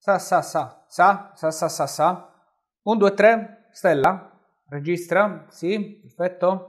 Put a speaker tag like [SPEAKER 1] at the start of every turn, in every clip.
[SPEAKER 1] Sa. 1, 2, 3, Stella? Registra? Sì, perfetto.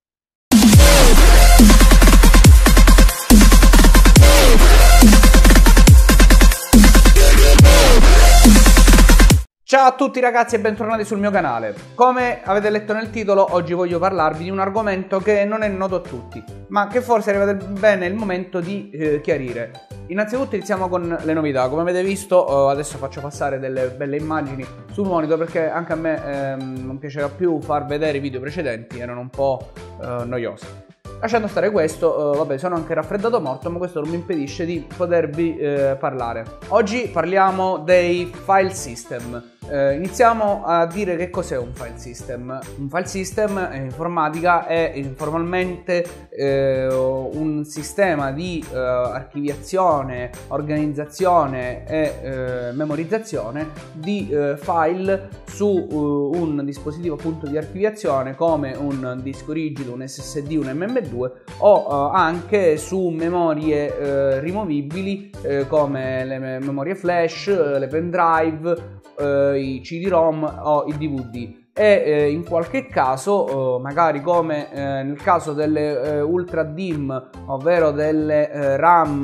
[SPEAKER 1] Ciao a tutti ragazzi e bentornati sul mio canale. Come avete letto nel titolo, oggi voglio parlarvi di un argomento che non è noto a tutti, ma che forse è arrivato bene il momento di chiarire. Innanzitutto iniziamo con le novità. Come avete visto, adesso faccio passare delle belle immagini sul monitor perché anche a me non piaceva più far vedere i video precedenti, erano un po' noiosi. Lasciando stare questo, vabbè, sono anche raffreddato morto, ma questo non mi impedisce di potervi parlare. Oggi parliamo dei file system. Iniziamo a dire che cos'è un file system. Un file system in informatica è informalmente un sistema di archiviazione, organizzazione e memorizzazione di file su un dispositivo appunto di archiviazione come un disco rigido, un SSD, un MM2 o anche su memorie rimovibili come le memorie flash, le pendrive, i CD-ROM o i DVD e in qualche caso magari come nel caso delle ultra DIMM, ovvero delle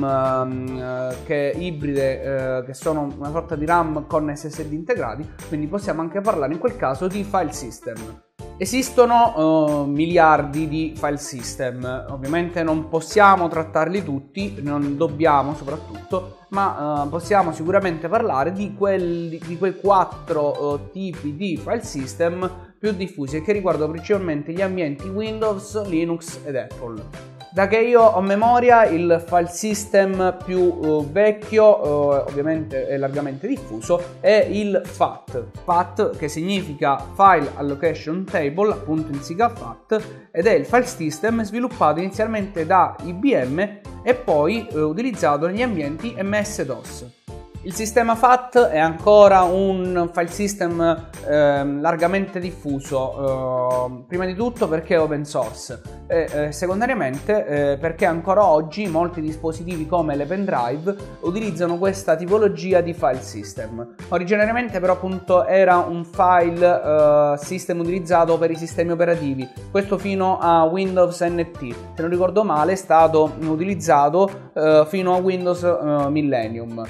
[SPEAKER 1] RAM ibride che sono una sorta di RAM con SSD integrati, quindi possiamo anche parlare in quel caso di file system. Esistono miliardi di file system, ovviamente non possiamo trattarli tutti, non dobbiamo soprattutto, ma possiamo sicuramente parlare di quei 4 tipi di file system più diffusi e che riguardano principalmente gli ambienti Windows, Linux ed Apple. Da che io ho memoria, il file system più vecchio, ovviamente è largamente diffuso, è il FAT. FAT che significa File Allocation Table, appunto in sigla FAT, ed è il file system sviluppato inizialmente da IBM e poi utilizzato negli ambienti MS-DOS. Il sistema FAT è ancora un file system largamente diffuso, prima di tutto perché è open source e secondariamente perché ancora oggi molti dispositivi come le pendrive utilizzano questa tipologia di file system. Originariamente però appunto era un file system utilizzato per i sistemi operativi, questo fino a Windows NT, se non ricordo male è stato utilizzato fino a Windows Millennium.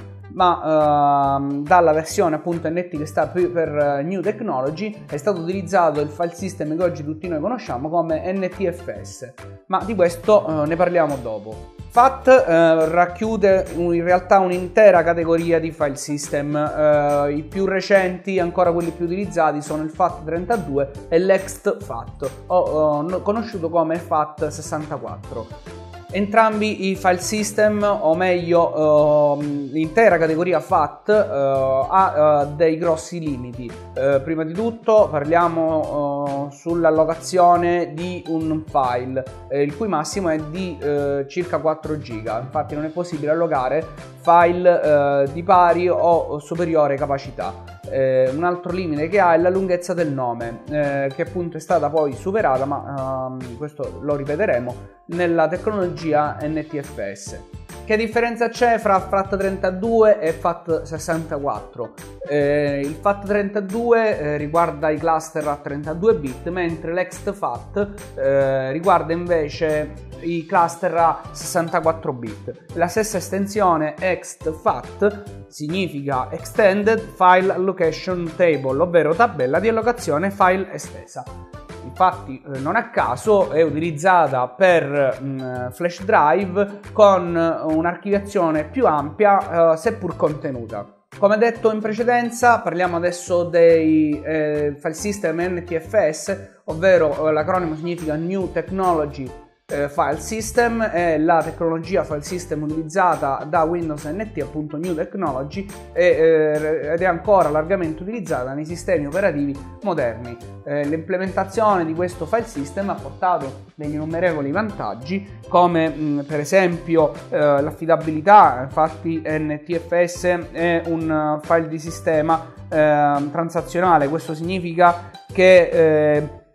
[SPEAKER 1] Ma dalla versione appunto NT che sta per New Technology è stato utilizzato il file system che oggi tutti noi conosciamo come NTFS, ma di questo ne parliamo dopo. FAT racchiude in realtà un'intera categoria di file system, i più recenti, ancora quelli più utilizzati, sono il FAT32 e l'EXT-FAT, conosciuto come FAT64. Entrambi i file system, o meglio l'intera categoria FAT, ha dei grossi limiti. Prima di tutto parliamo sull'allocazione di un file, il cui massimo è di circa 4 GB. Infatti non è possibile allocare file di pari o superiore capacità. Un altro limite che ha è la lunghezza del nome, che appunto è stata poi superata, ma questo lo ripeteremo, nella tecnologia NTFS. Che differenza c'è fra FAT32 e FAT64? Il FAT32 riguarda i cluster a 32 bit, mentre l'EXT-FAT riguarda invece i cluster a 64 bit. La stessa estensione EXT-FAT significa Extended File Allocation Table, ovvero tabella di allocazione file estesa. Infatti non a caso è utilizzata per flash drive con un'archiviazione più ampia seppur contenuta. Come detto in precedenza, parliamo adesso dei file system NTFS, ovvero l'acronimo significa New Technology File System, è la tecnologia file system utilizzata da Windows NT, appunto New Technology, ed è ancora largamente utilizzata nei sistemi operativi moderni. L'implementazione di questo file system ha portato degli innumerevoli vantaggi, come per esempio l'affidabilità. Infatti NTFS è un file di sistema transazionale, questo significa che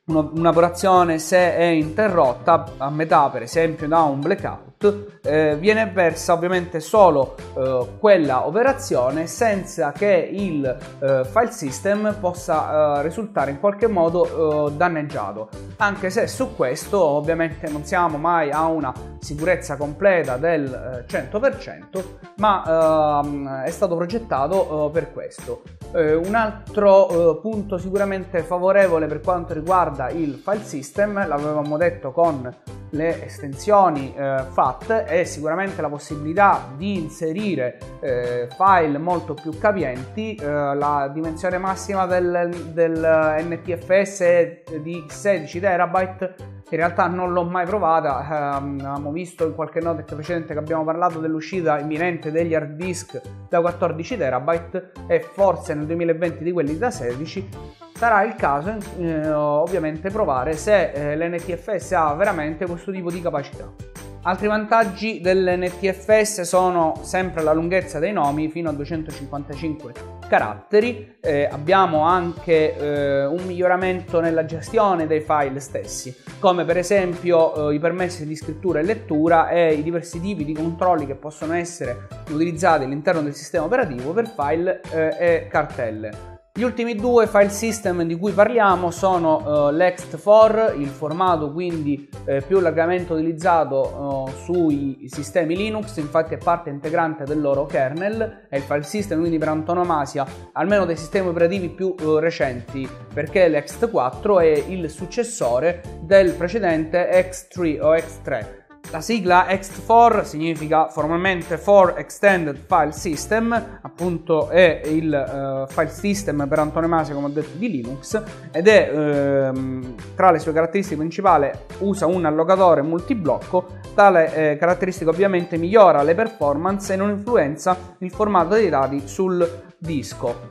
[SPEAKER 1] un'operazione, se è interrotta a metà, per esempio da un blackout, viene persa ovviamente solo quella operazione, senza che il file system possa risultare in qualche modo danneggiato, anche se su questo ovviamente non siamo mai a una sicurezza completa del 100%, ma è stato progettato per questo. Un altro punto sicuramente favorevole per quanto riguarda il file system, l'avevamo detto con le estensioni FAT, è sicuramente la possibilità di inserire file molto più capienti. La dimensione massima del NTFS è di 16 terabyte. In realtà non l'ho mai provata, abbiamo visto in qualche notebook precedente che abbiamo parlato dell'uscita imminente degli hard disk da 14 terabyte e forse nel 2020 di quelli da 16. Sarà il caso ovviamente provare se l'NTFS ha veramente questo tipo di capacità. Altri vantaggi dell'NTFS sono sempre la lunghezza dei nomi fino a 255 caratteri. Abbiamo anche un miglioramento nella gestione dei file stessi, come per esempio i permessi di scrittura e lettura e i diversi tipi di controlli che possono essere utilizzati all'interno del sistema operativo per file e cartelle. Gli ultimi due file system di cui parliamo sono l'ext4, il formato quindi più largamente utilizzato sui sistemi Linux, infatti è parte integrante del loro kernel, è il file system quindi per antonomasia, almeno dei sistemi operativi più recenti, perché l'ext4 è il successore del precedente X3 o X3. La sigla ext4 significa formalmente For Extended File System, appunto è il file system per antonomasia, come ho detto, di Linux, ed è tra le sue caratteristiche principali usa un allocatore multiblocco. Tale caratteristica ovviamente migliora le performance e non influenza il formato dei dati sul disco.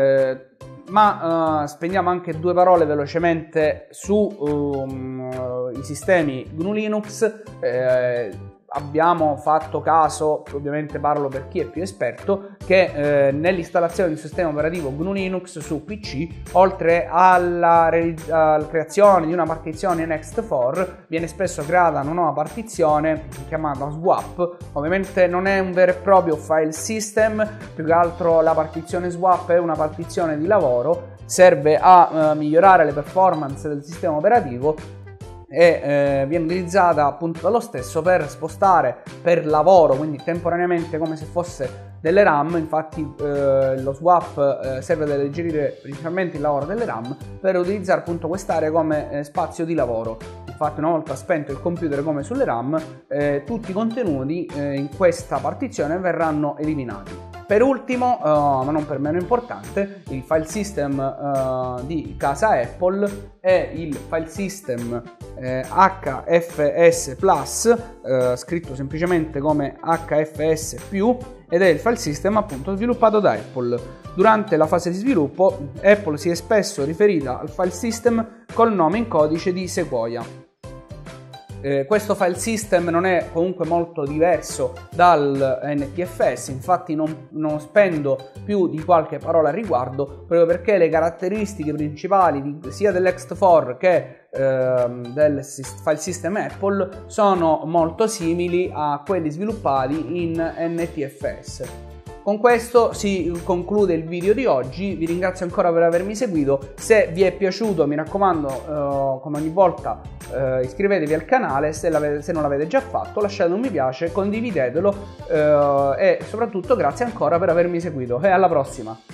[SPEAKER 1] Ma spendiamo anche due parole velocemente su i sistemi GNU Linux. Abbiamo fatto caso, ovviamente parlo per chi è più esperto, che nell'installazione di un sistema operativo GNU Linux su PC, oltre alla creazione di una partizione Next4, viene spesso creata una nuova partizione chiamata swap. Ovviamente non è un vero e proprio file system, più che altro la partizione swap è una partizione di lavoro, serve a migliorare le performance del sistema operativo e viene utilizzata appunto dallo stesso per spostare per lavoro, quindi temporaneamente, come se fosse delle RAM. Infatti lo swap serve ad alleggerire principalmente il lavoro delle RAM per utilizzare appunto quest'area come spazio di lavoro. Infatti una volta spento il computer come sulle RAM, tutti i contenuti in questa partizione verranno eliminati. Per ultimo, ma non per meno importante, il file system di casa Apple è il file system HFS Plus, scritto semplicemente come HFS+, ed è il file system appunto sviluppato da Apple. Durante la fase di sviluppo Apple si è spesso riferita al file system col nome in codice di Sequoia. Questo file system non è comunque molto diverso dal NTFS, infatti non spendo più di qualche parola al riguardo, proprio perché le caratteristiche principali sia dell'ext4 che del file system Apple sono molto simili a quelli sviluppati in NTFS. Con questo si conclude il video di oggi, vi ringrazio ancora per avermi seguito. Se vi è piaciuto, mi raccomando, come ogni volta, iscrivetevi al canale, se non l'avete già fatto, lasciate un mi piace, condividetelo e soprattutto grazie ancora per avermi seguito e alla prossima!